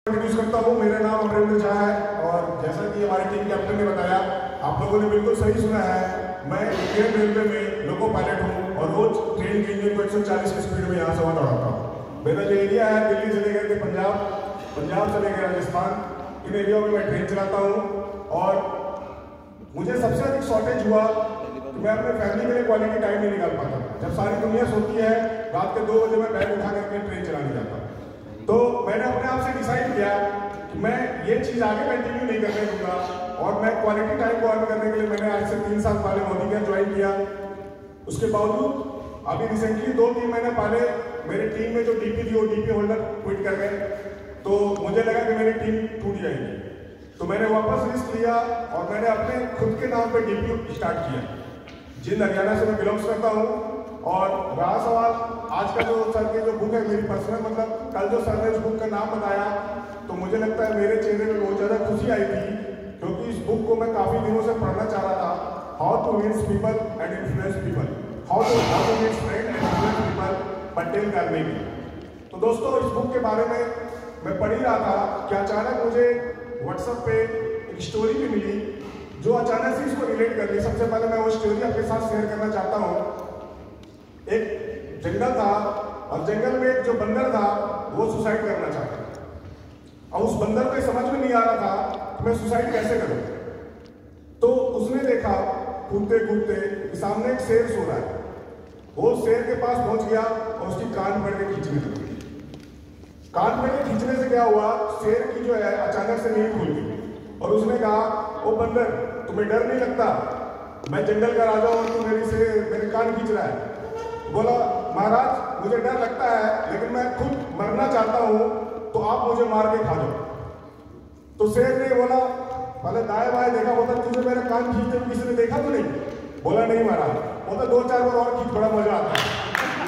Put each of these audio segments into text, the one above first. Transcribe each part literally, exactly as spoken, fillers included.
Introduce करता हूँ। मेरा नाम अमरेंद्र झा है और जैसा कि हमारे टीम कैप्टन ने बताया, आप लोगों ने बिल्कुल सही सुना है। मैं इंडियन रेलवे में लोको पायलट हूँ और रोज ट्रेन के इंजन को एक सौ चालीस की स्पीड में यहाँ से वहाँ दौड़ाता हूँ। मेरा जो एरिया है दिल्ली से लेकर के पंजाब, पंजाब से लेकर राजस्थान, इन एरिया में मैं ट्रेन चलाता हूँ। और मुझे सबसे अधिक शॉर्टेज हुआ कि मैं अपने फैमिली के लिए क्वालिटी टाइम नहीं निकाल पाता। जब सारी दुनिया सोती है, रात के दो बजे मैं बैग उठा करके ट्रेन चलाने जाता हूँ। तो मैंने अपने आप से डिसाइड किया कि मैं ये चीज़ आगे कंटिन्यू नहीं करने दूंगा और मैं क्वालिटी टाइम को अर्न करने के लिए मैंने आज से तीन साल पहले मोदी का ज्वाइन किया। उसके बावजूद अभी रिसेंटली दो तीन महीने पहले मेरी टीम में जो डीपी थी वो डीपी होल्डर क्विट कर गए, तो मुझे लगा कि मेरी टीम टूट जाएगी। तो मैंने वापस रिस्क लिया और मैंने अपने खुद के नाम पे डीपी स्टार्ट किया। जिंद हरियाणा से मैं बिलोंग्स करता हूँ। और रहा सवाल आज का जो सर की जो बुक है मेरी पर्सनल, मतलब कल जो सर ने इस बुक का नाम बताया तो मुझे लगता है मेरे चेहरे में बहुत ज़्यादा खुशी आई थी, क्योंकि इस बुक को मैं काफ़ी दिनों से पढ़ना चाह रहा था। How to reach people and influence people, how to how to reach friend and influence people but Dale Carnegie. तो दोस्तों, इस बुक के बारे में मैं पढ़ ही रहा था कि अचानक मुझे व्हाट्सएप पे एक स्टोरी भी मिली जो अचानक से इसको रिलेट कर रही। सबसे पहले मैं वो स्टोरी आपके साथ शेयर करना चाहता हूँ। एक जंगल था और जंगल में एक जो बंदर था वो सुसाइड करना चाहता था। और उस बंदर को समझ में नहीं आ रहा था कि मैं सुसाइड कैसे करूं। तो उसने देखा कूदते कूदते सामने एक शेर सो रहा है। वो शेर के पास पहुंच गया और उसकी कान पकड़ के खींचने लगा। कान पकड़ के खींचने से क्या हुआ, शेर की जो है अचानक से नींद खुल गई और उसने कहा, ओ बंदर, तुम्हें डर नहीं लगता? मैं जंगल का राजा हूं, तू मेरी से मेरे कान खींच रहा है। बोला, महाराज मुझे डर लगता है लेकिन मैं खुद मरना चाहता हूं, तो आप मुझे मार के खा जाओ। तो शेर ने बोला, पहले दाएं बाएं देखा, बोला तुझे मेरा कान खींचते हुए किसी ने देखा तो नहीं? बोला नहीं महाराज। बोला दो चार बार और खींच, बड़ा मजा आता है।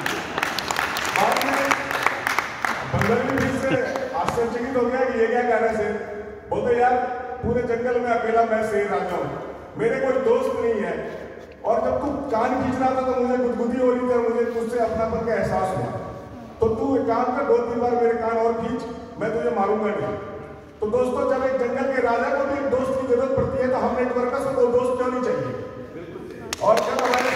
बाद में बंदर भी फिर से आश्चर्यचकित हो गया कि ये क्या कह रहा है शेर। बोलते यार, पूरे जंगल में अकेला मैं शेर राजा हूं, मेरे कोई दोस्त नहीं है, और जब तू कान खींच रहा था तो मुझे गुदगुदी हो रही थी और मुझे तुझसे अपनापन का एहसास हुआ। तो तू एक काम कर, दो तीन बार मेरे कान और खींच, मैं तुझे मारूंगा नहीं। तो do जब एक जंगल के राजा को भी एक दोस्त की जरूरत पड़ती है तो हम नेटवर्कर्स को दो दोस्त क्यों नहीं चाहिए? और जब हमारे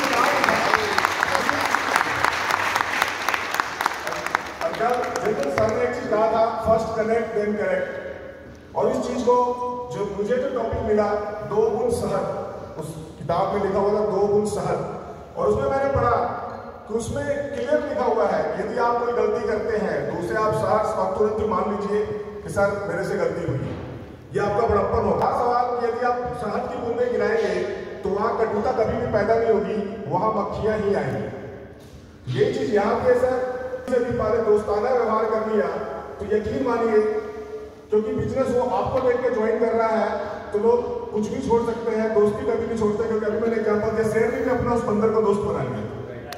सर ने एक चीज कहा था, फर्स्ट कनेक्ट देन करेक्ट, और इस चीज को जो मुझे जो टॉपिक मिला, दो गुण शहद, उस किताब में लिखा हुआ था दो गुण शहद, और उसमें मैंने पढ़ा कि उसमें क्लियर लिखा हुआ है यदि आप कोई गलती करते हैं तो उसे आप सार तुरंत ही मान लीजिए कि सर मेरे से गलती हुई है, ये आपका बड़प्पन होगा। सवाल कि यदि आप शहद की बूंदें गिराएंगे तो वहां कटुता कभी भी पैदा नहीं होगी, वहां मक्खियां ही आएंगी। ये चीज यहाँ पे सर यदि पहले दोस्ताना व्यवहार कर लिया तो यकीन मानिए, क्योंकि बिजनेस वो आपको देख के ज्वाइन कर रहा है तो लोग कुछ भी छोड़ सकते हैं, दोस्ती कभी नहीं छोड़ते। क्योंकि अभी मैंने एग्जाम्पल दिया, शेर ने भी अपना उस बंदर को दोस्त बना लिया।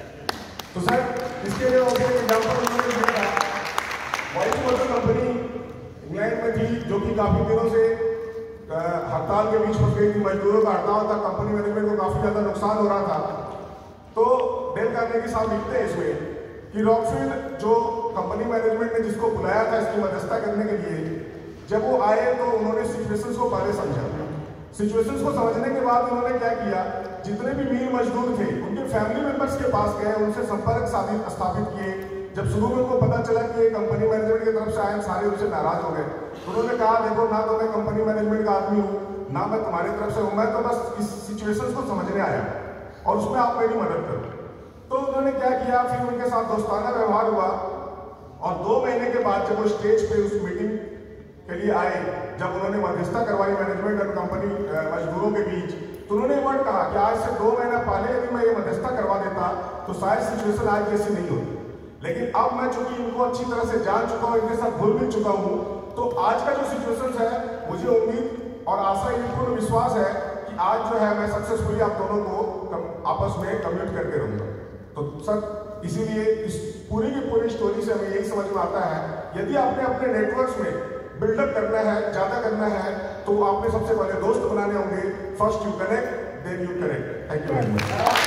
तो सर इसके लिए एग्जाम्पल उन्होंने दिया, वॉइस मोटर कंपनी इंग्लैंड में थी जो कि काफी दिनों से हड़ताल के बीच फंस गई थी, मजदूरों का हड़ताल था, कंपनी मैनेजमेंट को काफी ज्यादा नुकसान हो रहा था। तो डेल कार्नेगी साहब लिखते हैं इसमें कि रॉकफील्ड जो कंपनी मैनेजमेंट ने जिसको बुलाया था इसकी मध्यस्थता करने के लिए, जब वो आए तो उन्होंने सिचुएशंस को पहले समझा। सिचुएशंस को समझने के बाद उन्होंने क्या किया, जितने भी मील मजदूर थे उनके फैमिली मेंबर्स के पास गए, उनसे संपर्क साबित स्थापित किए। जब शुरू में उनको पता चला कि ये कंपनी मैनेजमेंट की तरफ से आए, सारे उनसे नाराज हो गए। उन्होंने कहा, देखो ना तो मैं कंपनी मैनेजमेंट का आदमी हूँ, ना मैं तुम्हारी तरफ से हूँ, मैं तो बस इस सिचुएशंस को समझने आया और उसमें आप मेरी मदद करो। तो उन्होंने क्या किया, फिर उनके साथ दोस्ताना व्यवहार हुआ और दो महीने के बाद जब वो स्टेज पे उस मीटिंग के लिए आए, जब उन्होंने मध्यस्थता करवाई मैनेजमेंट और कंपनी मजदूरों के बीच, तो उन्होंने वर्ड कहा कि आज से दो महीना पहले यदि मैं ये मध्यस्थता करवा देता तो शायद सिचुएशन आज जैसी नहीं होती। लेकिन अब मैं चूंकि इनको अच्छी तरह से जान चुका हूँ, इनके साथ घुल मिल चुका हूँ, तो आज का जो सिचुएशन है मुझे उम्मीद और आशा, ये पूर्ण विश्वास है कि आज जो है मैं सक्सेसफुली आप दोनों को आपस में कम्युनिकेट करके रहूंगा। तो सर इसीलिए इस पूरी की पूरी स्टोरी से हमें यही समझ में आता है, यदि आपने अपने नेटवर्क्स में बिल्डअप करना है, ज्यादा करना है, तो आपने सबसे पहले दोस्त बनाने होंगे। First you connect then you correct. Thank you very much.